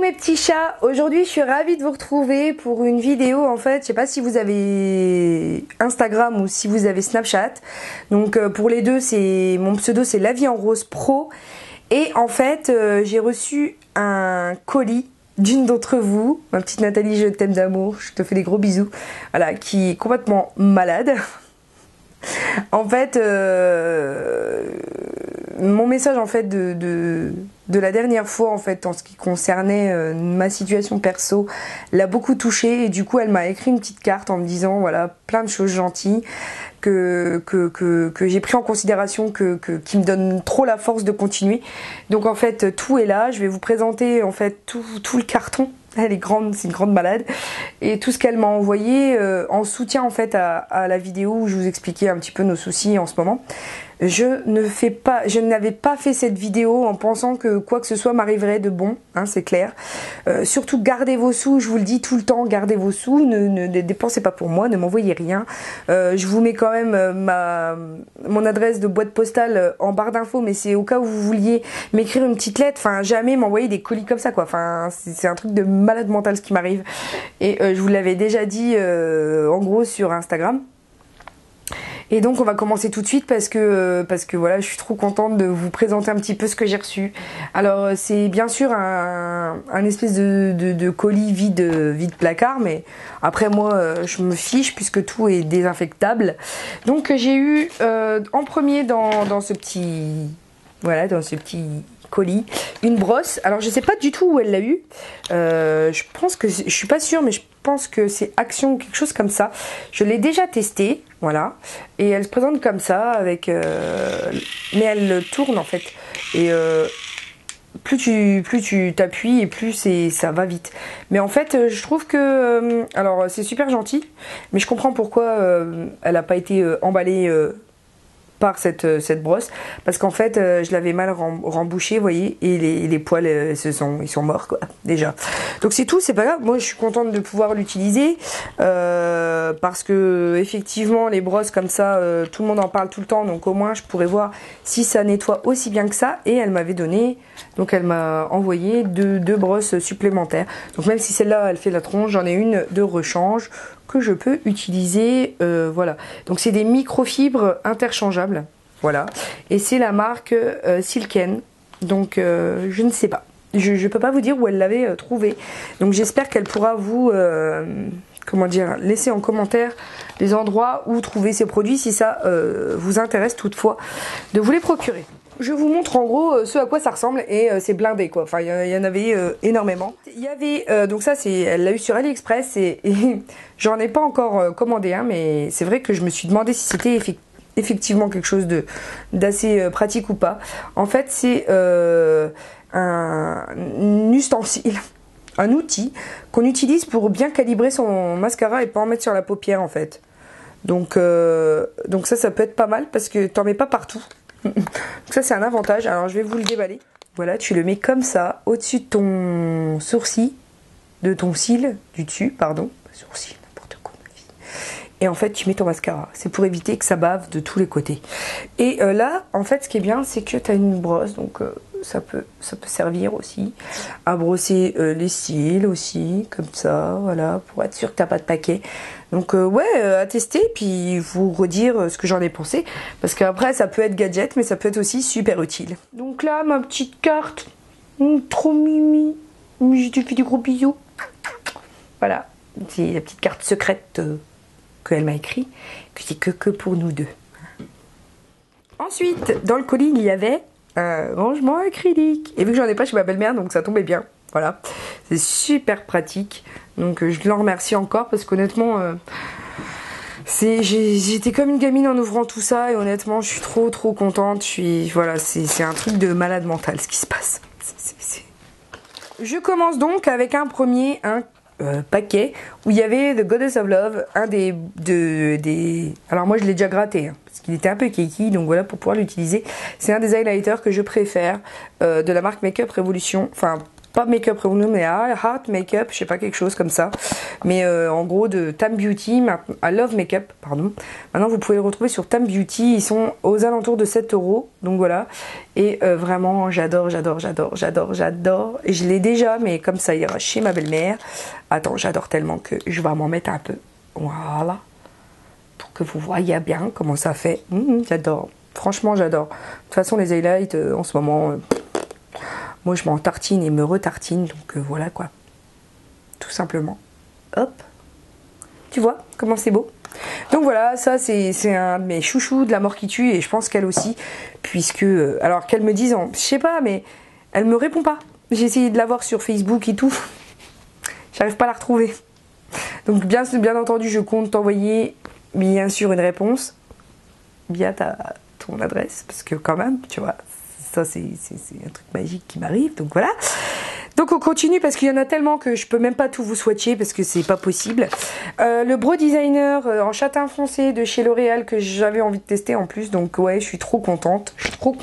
mes petits chats, aujourd'hui je suis ravie de vous retrouver pour une vidéo. En fait, je sais pas si vous avez Instagram ou si vous avez Snapchat. Donc pour les deux, mon pseudo c'est La Vie en Rose Pro. Et en fait, j'ai reçu un colis d'une d'entre vous, ma petite Nathalie, je t'aime d'amour, je te fais des gros bisous. Voilà, qui est complètement malade. En fait, mon message en fait de la dernière fois en fait en ce qui concernait ma situation perso l'a beaucoup touchée et du coup elle m'a écrit une petite carte en me disant voilà plein de choses gentilles que j'ai pris en considération qui me donnent trop la force de continuer. Donc en fait tout est là, je vais vous présenter en fait tout le carton. Elle est grande, c'est une grande malade. Et tout ce qu'elle m'a envoyé en soutien en fait à la vidéo où je vous expliquais un petit peu nos soucis en ce moment. Je n'avais pas fait cette vidéo en pensant que quoi que ce soit m'arriverait de bon, hein, c'est clair. Surtout gardez vos sous, je vous le dis tout le temps, gardez vos sous, ne dépensez pas pour moi, ne m'envoyez rien. Je vous mets quand même mon adresse de boîte postale en barre d'infos, mais c'est au cas où vous vouliez m'écrire une petite lettre, enfin jamais m'envoyer des colis comme ça quoi, enfin c'est un truc de malade mental ce qui m'arrive. Et je vous l'avais déjà dit en gros sur Instagram. Et donc on va commencer tout de suite parce que voilà, je suis trop contente de vous présenter un petit peu ce que j'ai reçu. Alors c'est bien sûr un espèce de colis vide placard, mais après moi je me fiche puisque tout est désinfectable. Donc j'ai eu en premier dans ce petit colis une brosse. Alors je sais pas du tout où elle l'a eu. Je pense que je suis pas sûre, mais je pense que c'est Action ou quelque chose comme ça. Je l'ai déjà testé, voilà. Et elle se présente comme ça avec, mais elle tourne en fait. Et plus tu t'appuies et plus ça va vite. Mais en fait, je trouve que alors c'est super gentil, mais je comprends pourquoi elle n'a pas été emballée. Par cette brosse, parce qu'en fait je l'avais mal rembouché, vous voyez, et les poils ils sont morts quoi, déjà. Donc c'est tout, c'est pas grave, moi je suis contente de pouvoir l'utiliser parce que effectivement les brosses comme ça tout le monde en parle tout le temps, donc au moins je pourrais voir si ça nettoie aussi bien que ça. Et elle m'avait donné, donc elle m'a envoyé deux brosses supplémentaires, donc même si celle-là elle fait la tronche, j'en ai une de rechange que je peux utiliser, voilà. Donc c'est des microfibres interchangeables, voilà. Et c'est la marque Silken. Donc je ne sais pas. Je peux pas vous dire où elle l'avait trouvé. Donc j'espère qu'elle pourra vous, comment dire, laisser en commentaire les endroits où trouver ces produits si ça vous intéresse toutefois de vous les procurer. Je vous montre en gros ce à quoi ça ressemble et c'est blindé quoi. Enfin il y en avait énormément. Il y avait donc ça elle l'a eu sur AliExpress et j'en ai pas encore commandé un, mais c'est vrai que je me suis demandé si c'était effectivement quelque chose d'assez pratique ou pas. En fait c'est un ustensile, un outil qu'on utilise pour bien calibrer son mascara et pas en mettre sur la paupière en fait. Donc ça peut être pas mal parce que t'en mets pas partout. Donc ça c'est un avantage. Alors je vais vous le déballer. Voilà, tu le mets comme ça au-dessus de ton sourcil, du dessus, pardon, sourcil, n'importe quoi ma vie. Et en fait tu mets ton mascara. C'est pour éviter que ça bave de tous les côtés. Et là en fait ce qui est bien c'est que tu as une brosse, donc ça peut servir aussi à brosser les cils aussi, comme ça, voilà, pour être sûr que t'as pas de paquet. Donc ouais, à tester, puis vous redire ce que j'en ai pensé, parce qu'après ça peut être gadget, mais ça peut être aussi super utile. Donc là, ma petite carte, trop mimi, je te fais du gros bisous. Voilà, c'est la petite carte secrète qu'elle m'a écrit, que c'est que pour nous deux. Ensuite, dans le colis, il y avait un rangement acrylique. Et vu que j'en ai pas chez ma belle-mère, donc ça tombait bien. Voilà, c'est super pratique. Donc je l'en remercie encore parce qu'honnêtement, j'étais comme une gamine en ouvrant tout ça et honnêtement, je suis trop contente. Voilà, c'est un truc de malade mental ce qui se passe. Je commence donc avec un paquet où il y avait The Goddess of Love, un des alors moi je l'ai déjà gratté hein, parce qu'il était un peu kiki, donc voilà pour pouvoir l'utiliser. C'est un des highlighters que je préfère de la marque Makeup Revolution, enfin pas Makeup Revolution, mais Heart Makeup, je sais pas, quelque chose comme ça. Mais en gros de Tam Beauty, I Love Makeup, pardon. Maintenant vous pouvez le retrouver sur Tam Beauty, ils sont aux alentours de 7 €, donc voilà. Et vraiment j'adore. Et je l'ai déjà, mais comme ça ira chez ma belle-mère. Attends, j'adore tellement que je vais m'en mettre un peu. Voilà. Pour que vous voyez bien comment ça fait. J'adore. Franchement, j'adore. De toute façon, les highlights, en ce moment, moi, je m'en tartine et me retartine. Donc, voilà, quoi. Tout simplement. Hop. Tu vois comment c'est beau? Donc, voilà, ça, c'est un de mes chouchous de la mort qui tue. Et je pense qu'elle aussi. Puisque, alors qu'elle me dise, je sais pas, mais elle me répond pas. J'ai essayé de la voir sur Facebook et tout. J'arrive pas à la retrouver. Donc, bien entendu, je compte t'envoyer, bien sûr, une réponse via ton adresse, parce que quand même, tu vois, ça c'est un truc magique qui m'arrive, donc voilà. Donc on continue parce qu'il y en a tellement que je peux même pas tout vous swatcher parce que c'est pas possible. Le Brow Designer en châtain foncé de chez L'Oréal que j'avais envie de tester en plus, donc ouais, je suis trop contente,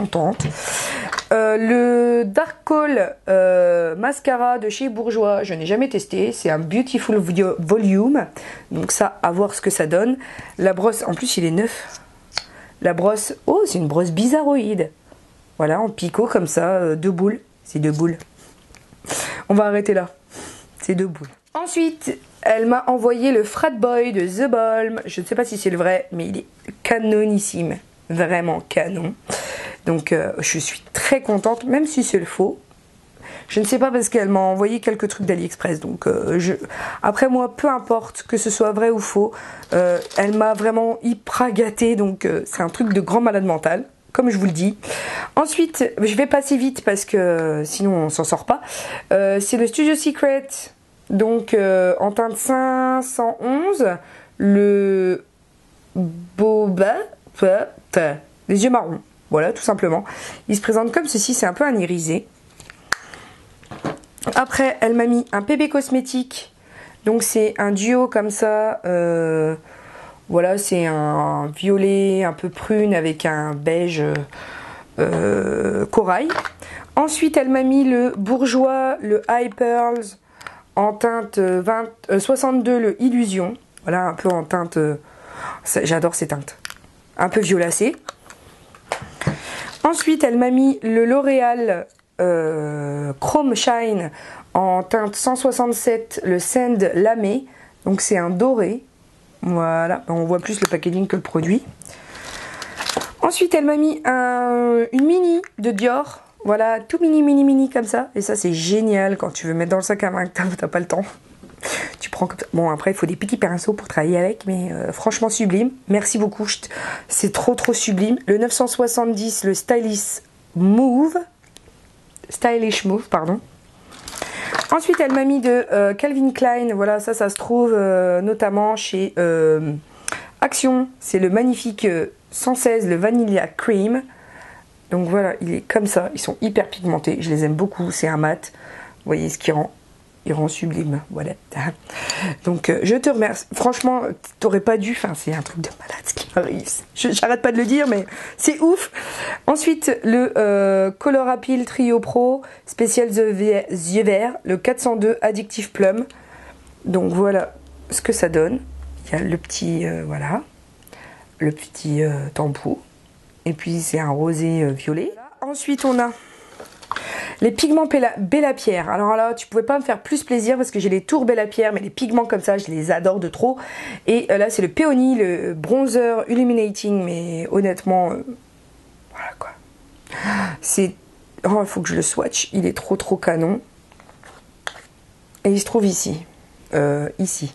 le Dark Call mascara de chez Bourjois, je n'ai jamais testé, c'est un Beautiful Volume, donc ça, à voir ce que ça donne. La brosse, en plus il est neuf. La brosse, oh c'est une brosse bizarroïde. Voilà, en picot comme ça, 2 boules. C'est 2 boules. On va arrêter là. C'est 2 boules. Ensuite, elle m'a envoyé le Frat Boy de The Balm. Je ne sais pas si c'est le vrai, mais il est canonissime. Vraiment canon. Donc je suis très contente, même si c'est le faux. Je ne sais pas parce qu'elle m'a envoyé quelques trucs d'AliExpress. Donc après moi, peu importe que ce soit vrai ou faux, elle m'a vraiment hyper gâtée. Donc c'est un truc de grand malade mental, comme je vous le dis. Ensuite, je vais passer vite parce que sinon on s'en sort pas. C'est le Studio Secret, donc en teinte 511, le Boba, les yeux marrons. Voilà, tout simplement. Il se présente comme ceci, c'est un peu un irisé. Après, elle m'a mis un PB Cosmétique. Donc c'est un duo comme ça. Voilà, c'est un violet un peu prune avec un beige corail. Ensuite, elle m'a mis le Bourjois, le High Pearls en teinte 62, le Illusion. Voilà, un peu en teinte... j'adore ces teintes. Un peu violacé. Ensuite, elle m'a mis le L'Oréal Chrome Shine en teinte 167, le Sand Lamé. Donc c'est un doré. Voilà, on voit plus le packaging que le produit. Ensuite, elle m'a mis une mini de Dior. Voilà, tout mini comme ça. Et ça, c'est génial quand tu veux mettre dans le sac à main, que t'as pas le temps. Tu prends comme ça. Bon, après, il faut des petits pinceaux pour travailler avec, mais franchement sublime. Merci beaucoup, c'est trop sublime. Le 970, le Stylish Move, pardon. Ensuite, elle m'a mis de Calvin Klein. Voilà, ça se trouve notamment chez Action. C'est le magnifique 116, le Vanilla Cream. Donc voilà, il est comme ça. Ils sont hyper pigmentés. Je les aime beaucoup. C'est un mat. Vous voyez ce qui rend. Il rend sublime, voilà. Donc je te remercie. Franchement, t'aurais pas dû. Enfin, c'est un truc de malade ce qui m'arrive. J'arrête pas de le dire, mais c'est ouf. Ensuite, le Color Appeal Trio Pro spécial yeux vert, le 402 Addictive Plum. Donc voilà ce que ça donne. Il y a le petit, voilà, le petit tampon. Et puis c'est un rosé violet. Ensuite, on a les pigments Bella Pierre. Alors là, tu pouvais pas me faire plus plaisir parce que j'ai les tours Bella Pierre, mais les pigments comme ça, je les adore de trop. Et là, c'est le Peony, le bronzer illuminating, mais honnêtement, voilà quoi. C'est, oh, il faut que je le swatch. Il est trop canon. Et il se trouve ici, ici.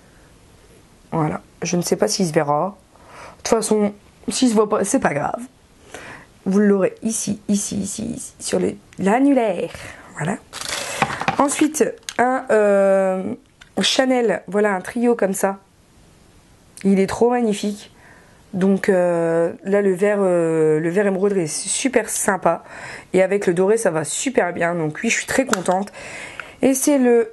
Voilà. Je ne sais pas s'il se verra. De toute façon, s'il se voit pas, c'est pas grave. Vous l'aurez ici, sur l'annulaire. Voilà. Ensuite, un Chanel. Voilà, un trio comme ça. Il est trop magnifique. Donc là, le vert émeraude est super sympa. Et avec le doré, ça va super bien. Donc oui, je suis très contente. Et c'est le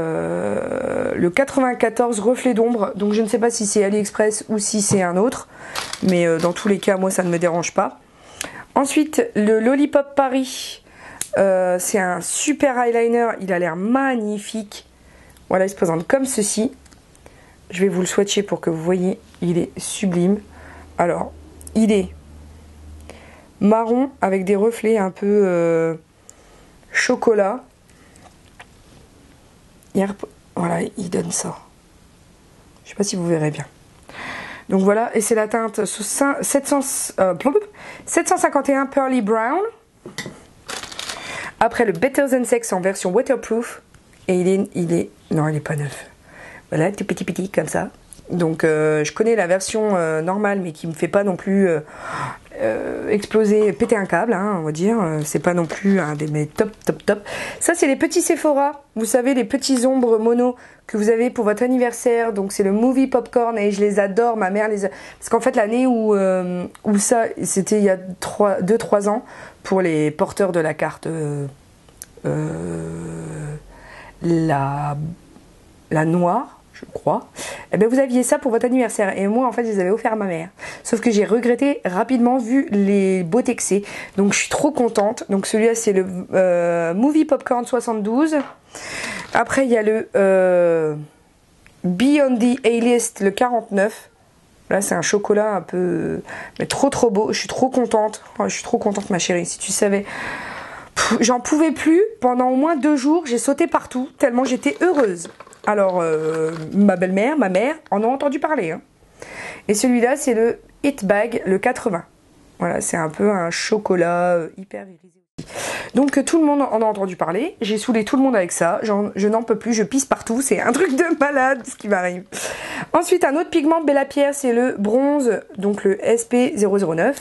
94 reflet d'ombre. Donc je ne sais pas si c'est AliExpress ou si c'est un autre. Mais dans tous les cas, moi, ça ne me dérange pas. Ensuite, le Lollipop Paris C'est un super eyeliner, il a l'air magnifique. Voilà, il se présente comme ceci. Je vais vous le swatcher pour que vous voyez, il est sublime. Alors, il est marron avec des reflets un peu chocolat. Voilà, il donne ça. Je sais pas si vous verrez bien. Donc voilà, et c'est la teinte 751 Pearly Brown. Après le Better Than Sex en version waterproof. Et non, il est pas neuf. Voilà, tout petit comme ça. Donc je connais la version normale, mais qui me fait pas non plus exploser, péter un câble, hein, on va dire. C'est pas non plus un des mes top. Ça, c'est les petits Sephora. Vous savez, les petits ombres mono que vous avez pour votre anniversaire. Donc c'est le Movie Popcorn et je les adore. Ma mère les a... Parce qu'en fait, l'année où ça, c'était il y a 2-3 ans, pour les porteurs de la carte la noire, je crois, eh bien vous aviez ça pour votre anniversaire et moi en fait je les avais offert à ma mère, sauf que j'ai regretté rapidement vu les beautés que c'est, donc je suis trop contente. Donc celui-là c'est le Movie Popcorn 72. Après il y a le Beyond the A-List, le 49. Là c'est un chocolat un peu mais trop beau. Je suis trop contente. Oh, je suis trop contente ma chérie, si tu savais. J'en pouvais plus, pendant au moins 2 jours, j'ai sauté partout, tellement j'étais heureuse. Alors, ma belle-mère, ma mère, en ont entendu parler. Hein. Et celui-là, c'est le Hit Bag, le 80. Voilà, c'est un peu un chocolat hyper irisé. Donc, tout le monde en a entendu parler. J'ai saoulé tout le monde avec ça. Je n'en peux plus, je pisse partout. C'est un truc de malade, ce qui m'arrive. Ensuite, un autre pigment Bella Pierre, c'est le bronze, donc le SP009.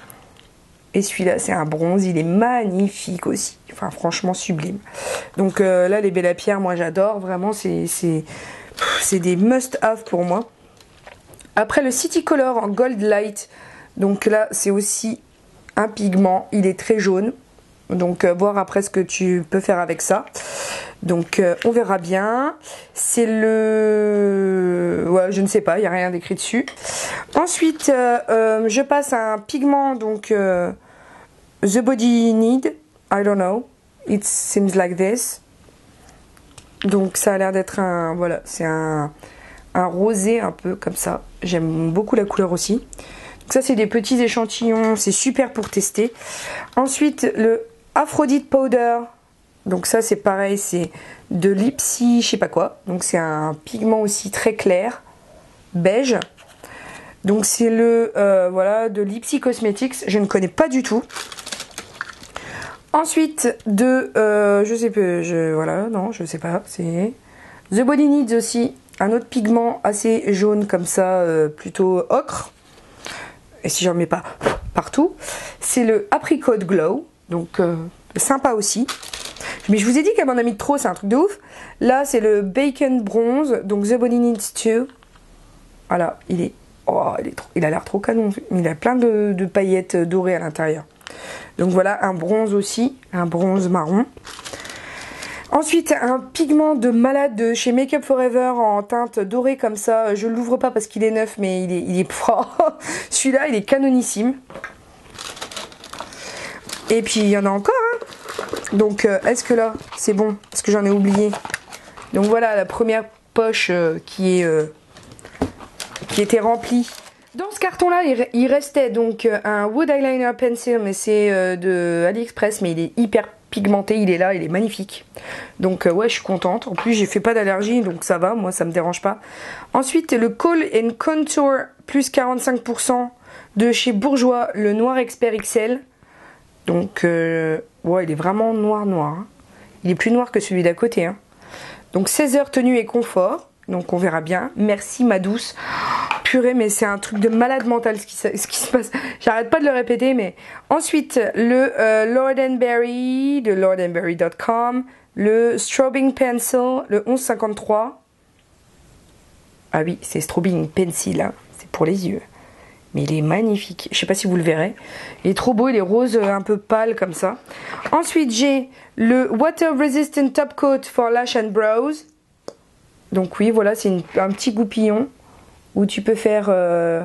Et celui-là, c'est un bronze, il est magnifique aussi. Enfin, franchement, sublime. Donc là, les Bella Pierre, moi, j'adore. Vraiment, c'est des must-have pour moi. Après, le City Color en Gold Light. Donc là, c'est aussi un pigment. Il est très jaune. Donc, voir après ce que tu peux faire avec ça. Donc, on verra bien. C'est le... Ouais, je ne sais pas, il n'y a rien d'écrit dessus. Ensuite, je passe à un pigment, donc... The Body Need, I don't know, it seems like this. Donc ça a l'air d'être un, voilà, c'est un rosé un peu comme ça. J'aime beaucoup la couleur aussi. Donc ça c'est des petits échantillons, c'est super pour tester. Ensuite le Aphrodite Powder. Donc ça c'est pareil, c'est de l'Ipsy, je sais pas quoi. Donc c'est un pigment aussi très clair, beige. Donc c'est le, voilà, de l'Ipsy Cosmetics, je ne connais pas du tout. Ensuite, je sais pas, voilà, non, je sais pas, c'est The Body Needs aussi, un autre pigment assez jaune comme ça, plutôt ocre. Et si j'en mets pas partout, c'est le Apricot Glow, donc sympa aussi. Mais je vous ai dit qu'elle m'en a mis trop, c'est un truc de ouf. Là, c'est le Bacon Bronze, donc The Body Needs 2. Voilà, il a l'air trop canon, il a plein de paillettes dorées à l'intérieur. Donc voilà, un bronze aussi, un bronze marron. Ensuite, un pigment de malade de chez Make Up Forever en teinte dorée comme ça. Je ne l'ouvre pas parce qu'il est neuf, mais il est propre. Celui-là, il est canonissime. Et puis, il y en a encore. Hein. Donc, est-ce que là, c'est bon? Est-ce que j'en ai oublié? Donc voilà, la première poche qui était remplie. Dans ce carton-là, il restait donc un Wood Eyeliner Pencil, mais c'est de AliExpress, mais il est hyper pigmenté, il est là, il est magnifique. Donc ouais, je suis contente. En plus, j'ai fait pas d'allergie, donc ça va, moi ça me dérange pas. Ensuite, le Kohl & Contour plus 45% de chez Bourjois, le Noir Expert XL. Donc ouais, il est vraiment noir. Hein. Il est plus noir que celui d'à côté. Hein. Donc 16 heures tenue et confort. Donc on verra bien. Merci ma douce. Purée, mais c'est un truc de malade mental ce qui se passe. J'arrête pas de le répéter, mais... Ensuite, le Lord & Berry, de lordandberry.com. Le Strobing Pencil, le 1153. Ah oui, c'est Strobing Pencil, hein. C'est pour les yeux. Mais il est magnifique. Je sais pas si vous le verrez. Il est trop beau, il est rose un peu pâle comme ça. Ensuite, j'ai le Water Resistant Top Coat for Lash and Brows. Donc oui, voilà, c'est un petit goupillon où tu peux faire...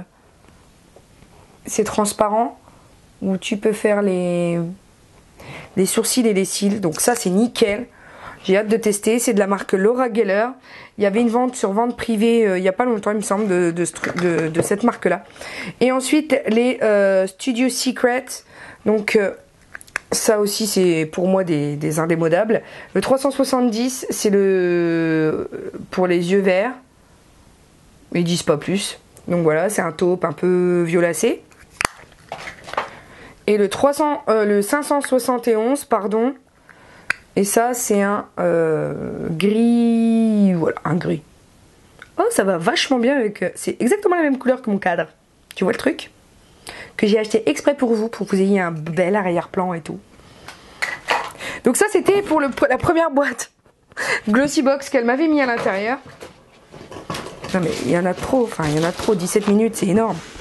c'est transparent. Où tu peux faire les des sourcils et des cils. Donc ça c'est nickel. J'ai hâte de tester. C'est de la marque Laura Geller. Il y avait une vente sur vente privée il n'y a pas longtemps, il me semble, de cette marque-là. Et ensuite, les Studio Secret. Donc, ça aussi, c'est pour moi des indémodables. Le 370, c'est le pour les yeux verts. Ils disent pas plus. Donc voilà, c'est un taupe un peu violacé. Et le 571, pardon. Et ça, c'est un gris. Voilà, un gris. Oh, ça va vachement bien avec... C'est exactement la même couleur que mon cadre. Tu vois le truc? Que j'ai acheté exprès pour vous que vous ayez un bel arrière-plan et tout. Donc ça, c'était pour la première boîte Glossy Box qu'elle m'avait mis à l'intérieur. Non mais il y en a trop, 17 minutes, c'est énorme.